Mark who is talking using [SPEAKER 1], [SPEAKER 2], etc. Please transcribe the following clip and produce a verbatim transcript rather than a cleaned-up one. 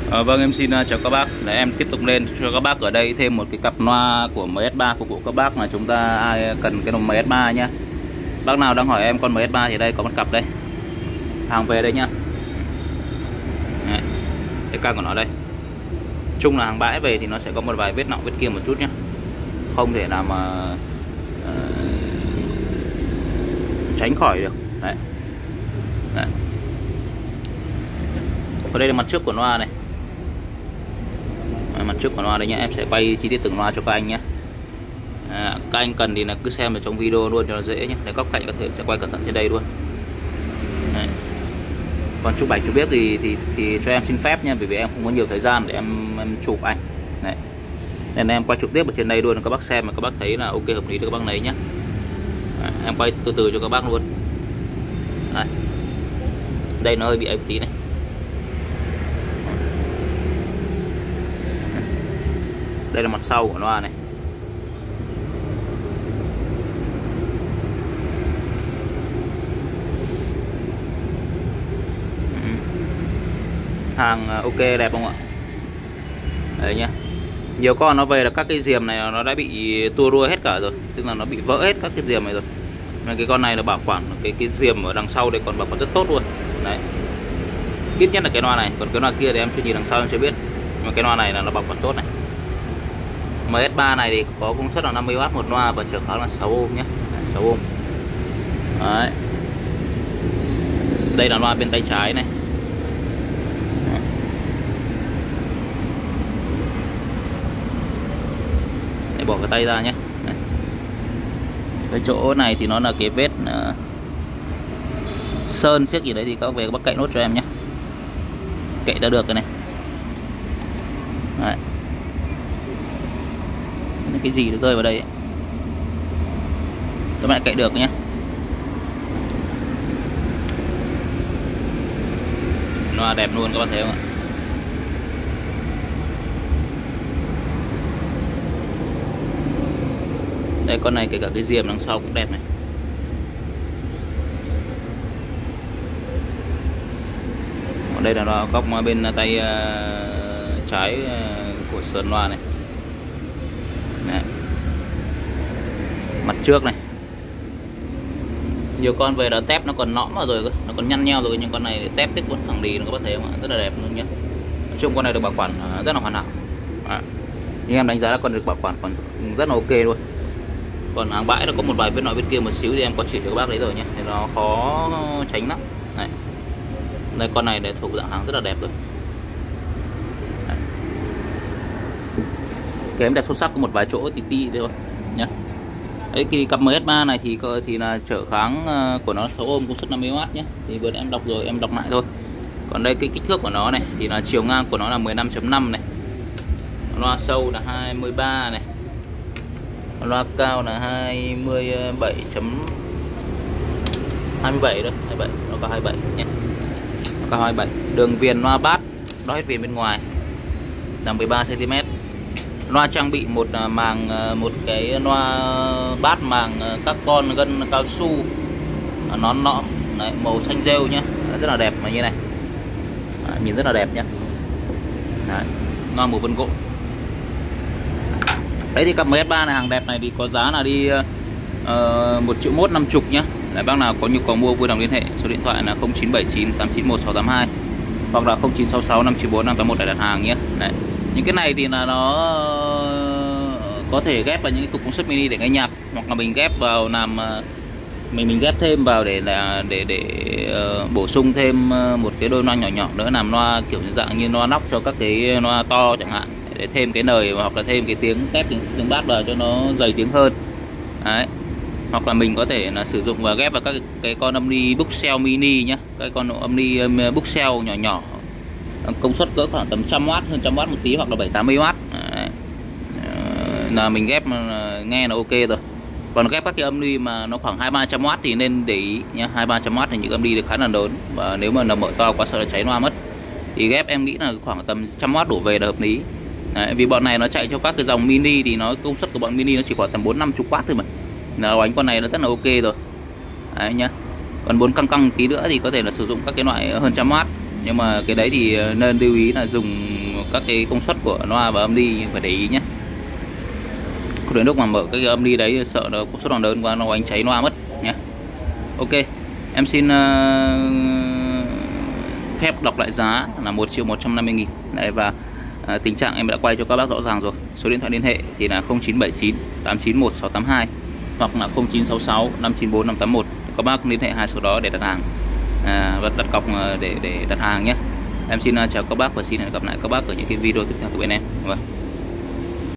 [SPEAKER 1] À, vâng, em xin uh, chào các bác. Để em tiếp tục lên cho các bác ở đây thêm một cái cặp loa của em ét ba phục vụ các bác mà chúng ta ai cần cái em ét ba nhá. Bác nào đang hỏi em con em ét ba thì đây có một cặp đây. Hàng về đây nhá. Đấy. Cái ca của nó đây. Chung là hàng bãi về thì nó sẽ có một vài vết nọng vết kia một chút nhá. Không thể nào mà uh, tránh khỏi được. Đấy. Đấy. Ở đây là mặt trước của loa này. Mặt trước của loa đây nhá, em sẽ quay chi tiết từng loa cho các anh nhé. À, các anh cần thì là cứ xem ở trong video luôn cho nó dễ nhé. Để góc cạnh có thể sẽ quay cẩn thận trên đây luôn. Đấy. Còn chụp ảnh chụp bếp thì, thì thì cho em xin phép nha, bởi vì em không có nhiều thời gian để em, em chụp ảnh. Đấy. Nên em quay trực tiếp ở trên đây luôn, các bác xem mà các bác thấy là ok hợp lý thì các bác lấy nhé. Đấy. Em quay từ từ cho các bác luôn. Đấy. Đây nó hơi bị ấy một tí này. Đây là mặt sau của loa này. Hàng ok đẹp không ạ? Đấy nhá. Nhiều con nó về là các cái diềm này nó đã bị tua rua hết cả rồi, tức là nó bị vỡ hết các cái diềm này rồi. Nên cái con này là bảo quản cái cái diềm ở đằng sau đây còn bảo quản rất tốt luôn. Đấy. Ít nhất là cái loa này, còn cái loa kia thì em chưa nhìn đằng sau em chưa biết. Nhưng mà cái loa này là nó bảo quản tốt này. em ét ba này thì có công suất là năm mươi oát một loa và trở kháng là sáu ôm nhé. sáu ôm. Đấy. Đây là loa bên tay trái này. Để bỏ cái tay ra nhé. Đấy. Cái chỗ này thì nó là cái vết uh, sơn xiếc gì đấy thì các về các bác cậy nốt cho em nhé. Cậy ra được cái này. Đấy. Cái gì nó rơi vào đây ấy. Các bạn cậy được nhé. Loa đẹp luôn các bạn thấy không ạ? Đây con này kể cả cái diềm đằng sau cũng đẹp này. Ở đây là loa góc bên tay uh, trái uh, của sườn loa này. Đấy. Mặt trước này. Nhiều con về là tép nó còn nõm vào rồi cơ, nó còn nhăn nheo rồi, nhưng con này tép tiếp vẫn phẳng đi, nó các bạn thấy không ạ? Rất là đẹp luôn nhé. Nói chung con này được bảo quản rất là hoàn hảo. Đấy. Nhưng em đánh giá là con được bảo quản còn rất là ok luôn. Còn hàng bãi nó có một vài vết nọ bên kia một xíu thì em có chỉ cho các bác đấy rồi nhé, thì nó khó tránh lắm. Đấy. Đây con này để thuộc dạng hàng rất là đẹp rồi. Đấy. Kém đẹp xuất sắc có một vài chỗ tí tí thôi nhé. Đấy, cái cặp em ét ba này thì thì là trở kháng của nó sáu ôm công suất năm mươi oát nhé. Thì vừa em đọc rồi em đọc lại thôi. Còn đây cái kích thước của nó này thì là chiều ngang của nó là mười lăm chấm năm này. Loa sâu là hai mươi ba này. Loa cao là hai mươi bảy chấm hai mươi bảy đó, hai mươi bảy, nó cao hai mươi bảy nhé. Nó cao hai mươi bảy. Đường viền loa bát, đó hết viền bên ngoài là mười ba xăng ti mét. Loa trang bị một màng một cái loa bát màng các con gân cao su nón nõm đấy, màu xanh rêu nhá, rất là đẹp mà như này. Đấy, nhìn rất là đẹp nhá. Đấy, loa màu vân gỗ. Đấy thì cặp em ét ba này hàng đẹp này thì có giá là đi uh, một triệu mốt năm chục nhá. Đấy, bác nào có nhu cầu mua vui lòng liên hệ số điện thoại là không chín bảy chín tám chín một sáu tám hai hoặc là không chín sáu sáu năm chín bốn năm tám một để đặt hàng nhé. Đấy. Những cái này thì là nó có thể ghép vào những cái cục công suất mini để nghe nhạc, hoặc là mình ghép vào làm mình mình ghép thêm vào để là để để uh, bổ sung thêm một cái đôi loa nhỏ nhỏ nữa, làm loa kiểu dạng như loa nóc cho các cái loa to chẳng hạn, để thêm cái nời hoặc là thêm cái tiếng tép tiếng, tiếng bát vào cho nó dày tiếng hơn. Đấy. Hoặc là mình có thể là sử dụng và ghép vào các cái, cái con âm ly bookshelf mini nhá, cái con âm ly um, bookshelf nhỏ nhỏ công suất cỡ khoảng tầm trăm oát, hơn trăm oát một tí, hoặc là bảy tám mươi oát. Đấy. Là mình ghép nghe là ok rồi. Còn ghép các cái âm ly mà nó khoảng hai ba trăm oát thì nên để ý nhá, hai ba trăm oát thì những âm ly được khá là lớn, và nếu mà nó mở to quá sợ là cháy loa mất. Thì ghép em nghĩ là khoảng tầm trăm oát đổ về là hợp lý. Đấy, vì bọn này nó chạy cho các cái dòng mini thì nó công suất của bọn mini nó chỉ khoảng tầm bốn năm chục oát thôi mà. Là bánh con này nó rất là ok rồi. Đấy nhá. Còn muốn căng căng tí nữa thì có thể là sử dụng các cái loại hơn trăm oát. Nhưng mà cái đấy thì nên lưu ý là dùng các cái công suất của loa và âm ly phải để ý nhé. Đến lúc mà mở cái âm ly đấy sợ nó công suất còn lớn quá nó đánh cháy loa mất nhé. Ok, em xin uh, phép đọc lại giá là một triệu một trăm năm mươi nghìn. Đấy, và uh, tình trạng em đã quay cho các bác rõ ràng rồi. Số điện thoại liên hệ thì là không chín bảy chín tám chín một sáu tám hai hoặc là không chín sáu sáu năm chín bốn năm tám một. Các bác liên hệ hai số đó để đặt hàng, à, và đặt cọc để để đặt hàng nhé. Em xin uh, chào các bác và xin hẹn gặp lại các bác ở những cái video tiếp theo của bên em. Vâng.